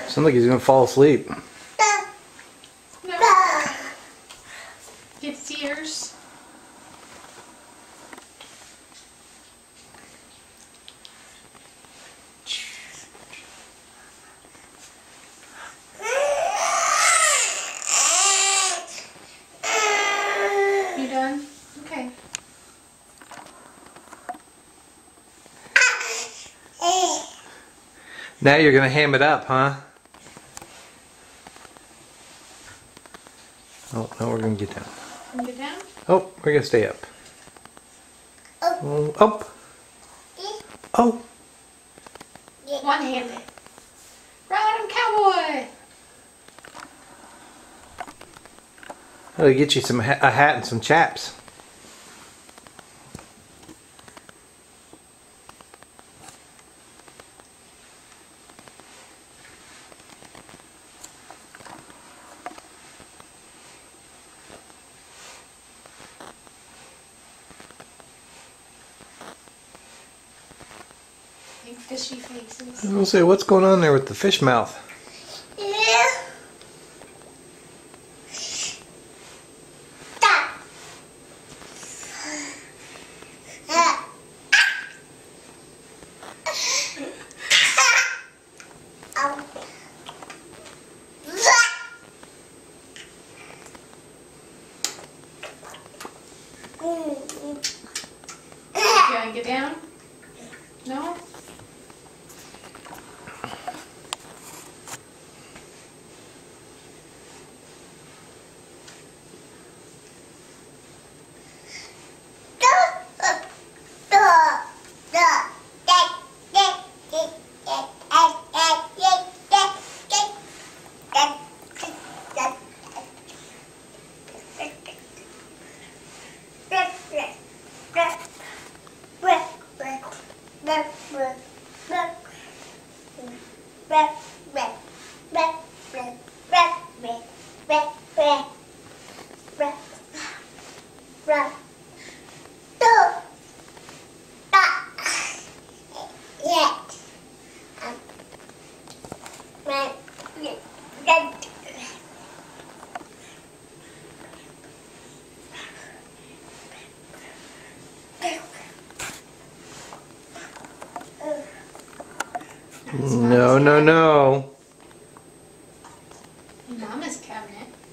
Sounds like he's gonna fall asleep. No. Gets tears. You done? Okay. Now you're gonna ham it up, huh? Oh, no, we're gonna get down. Can you get down? Oh, we're gonna stay up. Oh, up. Oh. One-handed. Ride him, cowboy! I'll get you a hat and some chaps. Big fishy faces. I was gonna say, what's going on there with the fish mouth? You gotta get down? No? No, no, no. Mama's cabinet.